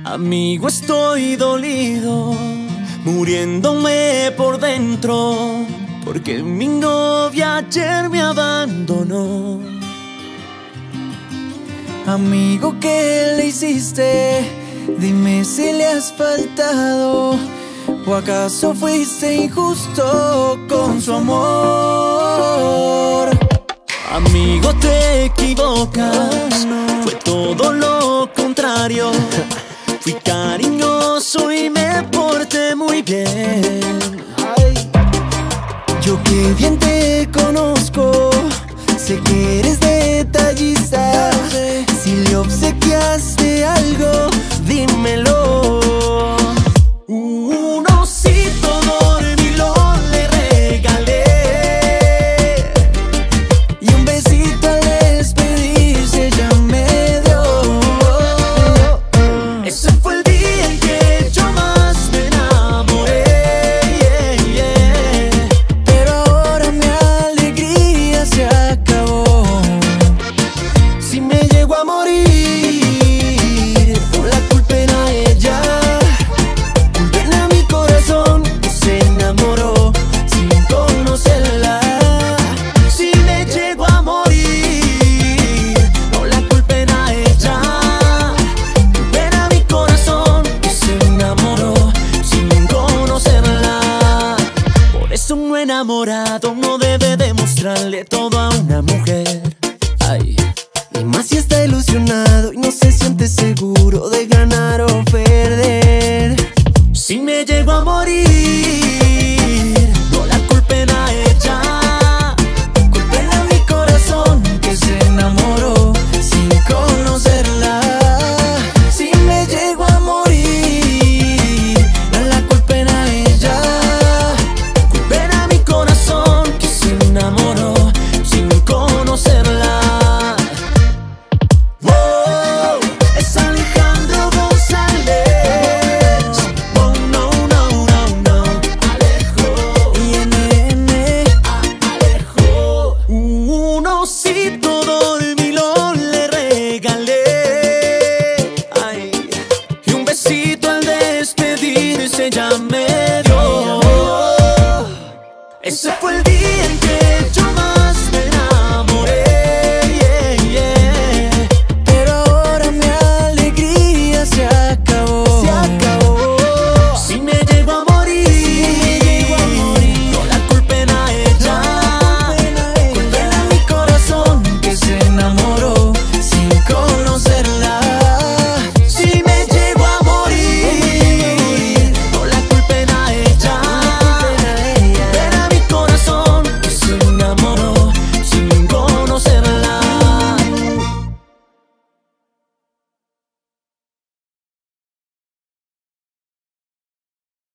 Amigo, estoy dolido, muriéndome por dentro, porque mi novia ayer me abandonó. Amigo, ¿qué le hiciste? Dime si le has faltado, ¿o acaso fuiste injusto con su amor? Amigo, te equivocas, fue todo lo contrario. Fui cariñoso y me porté muy bien. Yo que bien te conozco, sé que eres detallista. Si le obsequiaste algo, dímelo. Un osito dormilón le regalé, y un besito al despedirse ya me dio. Ese fue el día en que yo más me enamoré, Pero ahora mi alegría se acabó. Si me llego a morir, No la culpen a ella, culpen a mi corazón que se enamoró sin conocerla. si me llego a morir, no la culpen a ella. Culpen a mi corazón que se enamoró sin conocerla. Por eso un enamorado no debe demostrarle todo a una mujer. Ay, y más si está ilusionado y no se siente seguro de ganar o perder. Si me llego a morir,